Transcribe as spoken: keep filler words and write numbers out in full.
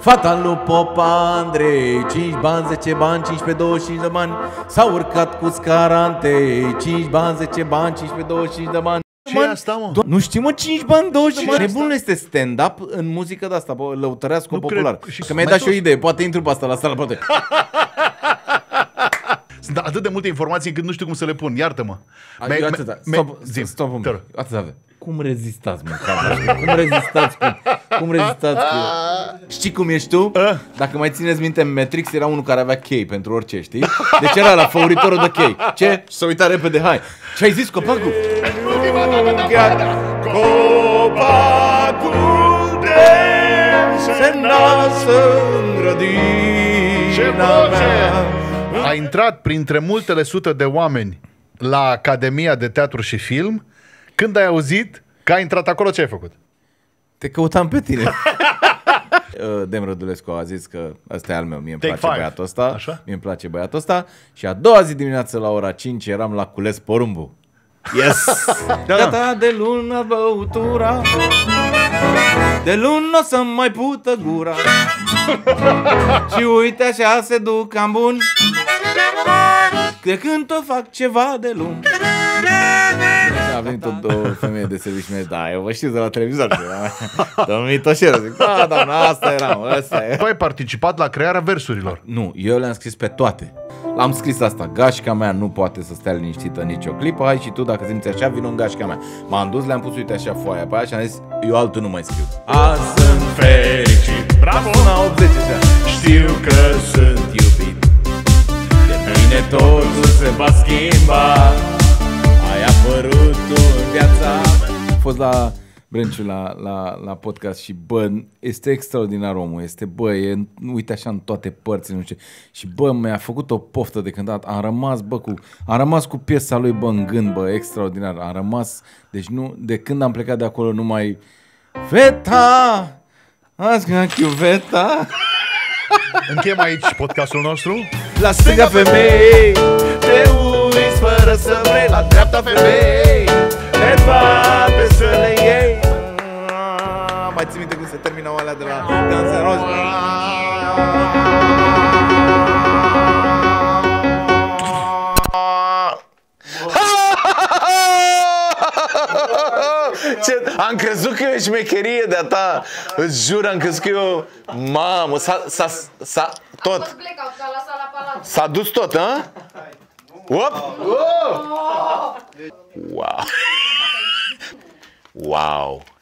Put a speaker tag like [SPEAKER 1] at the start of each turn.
[SPEAKER 1] Fata lui Popa Andrei, cinci bani, zece bani, cincisprezece, douăzeci și cinci de bani. S-a urcat cu scarante, cinci bani, zece bani, cincisprezece, douăzeci și cinci de bani.
[SPEAKER 2] Ce e asta, mă?
[SPEAKER 1] Nu știi, mă, cinci bani, douăzeci și cinci de bani. Nebunul este stand-up în muzică de asta, bă, lăutărească popular. Că mi-ai dat și o idee, poate intru pe asta la sală, poate.
[SPEAKER 2] Sunt atât de multe informații încât nu știu cum să le pun, iartă-mă.
[SPEAKER 1] Eu atâta, stop, stop un pic, atâta. Cum rezistați, mă, cabra? Cum rezistați? Cum, cum rezistați? Cu... Știi cum ești tu? Dacă mai țineți minte, în Matrix era unul care avea chei pentru orice, știi? Deci era la făuritorul de chei. Ce? Și s-a uitat repede, hai. Ce ai zis, copacul? Copacul de se nasă în grădina mea.
[SPEAKER 2] A intrat printre multele sute de oameni la Academia de Teatru și Film. Când ai auzit că a intrat acolo, ce ai făcut?
[SPEAKER 1] Te căutam pe tine. Dem Rădulescu a zis că ăsta e al meu, mie îmi place five. Băiatul ăsta. Așa? Mie îmi place băiatul ăsta. Și a doua zi dimineață la ora cinci eram la Cules Porumbu. Yes! Gata de lună băutura, de lună o să mai pută gura. Și uite așa se duc cam bun, de când o fac ceva de lung. A venit tot o femeie de serviciu și mi-a zis, da, eu vă știu de la televizor. Domnul Mitoșel, zic, da, doamna, asta eram, ăsta e.
[SPEAKER 2] Tu ai participat la crearea versurilor?
[SPEAKER 1] Nu, eu le-am scris pe toate. L-am scris asta, gașca mea nu poate să stea liniștită nicio clipă, hai și tu dacă simți așa, vino în gașca mea. M-am dus, le-am pus, uite așa, foaia pe aia și am zis, eu altul nu mai scriu. Azi sunt fericit, bravo! Una optzeci așa. Știu că sunt iubit, de mâine totul se va schimba. Ai apărut tu în viața mea. Am fost la Brânciu la, la, la podcast și bă, este extraordinar omul, este bă, e, uite așa în toate părțile, nu știu. Și bă, mi-a făcut o poftă de cântat, am rămas bă cu, am rămas cu piesa lui bă în gând, bă, extraordinar, am rămas, deci nu, de când am plecat de acolo numai Feta, azi ca chiuveta.
[SPEAKER 2] Încheiem aici podcastul nostru.
[SPEAKER 1] La stânga femei, te uiți fără să vrei, la dreapta femei, te bate să le iei. Mai ții minte cum se terminau alea de la Guns N' Roses? Ce? Am crezut că e o șmecherie de-a ta. Îți jur, am crezut că eu... Mamă, s-a... s-a... s-a... tot. S-a dus tot, hă? Op! Wow! Wow!